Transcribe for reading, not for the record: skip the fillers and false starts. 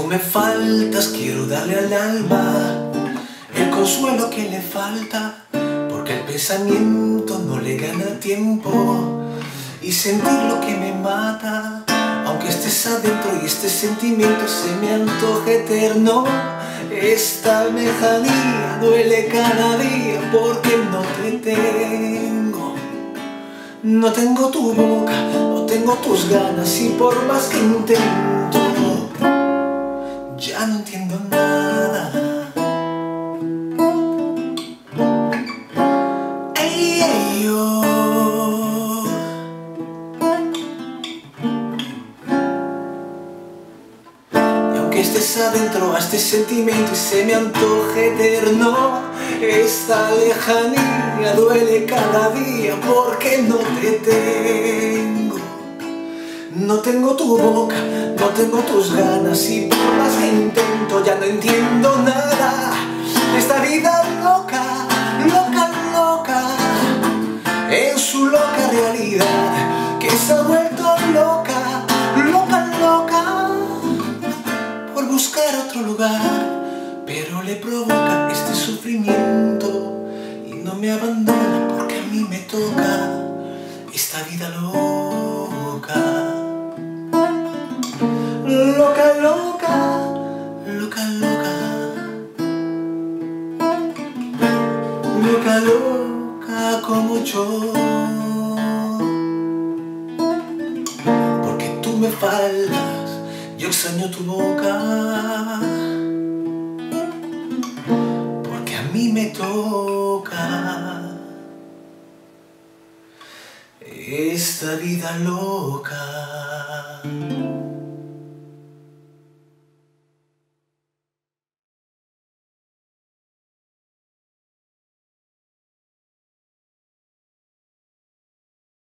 me faltas, quiero darle al alma el consuelo que le falta, porque el pensamiento no le gana tiempo y sentir lo que me mata, aunque estés adentro y este sentimiento se me antoje eterno. Esta lejanía duele cada día porque no te tengo. No tengo tu boca, no tengo tus ganas y por más que intento ya no entiendo nada. Ey, ey, oh. Y aunque estés adentro a este sentimiento y se me antoje eterno, esta lejanía duele cada día porque no te tengo. No tengo tu boca, no tengo tus ganas y por más que intento ya no entiendo nada. Esta vida loca, loca, loca, en su loca realidad, que se ha vuelto loca, loca, loca, por buscar otro lugar, pero le provoca este sufrimiento y no me abandona porque a mí me toca esta vida loca. Loca, loca, loca, loca, loca, loca como yo, porque tú me faltas, yo extraño tu boca, porque a mí me toca esta vida loca.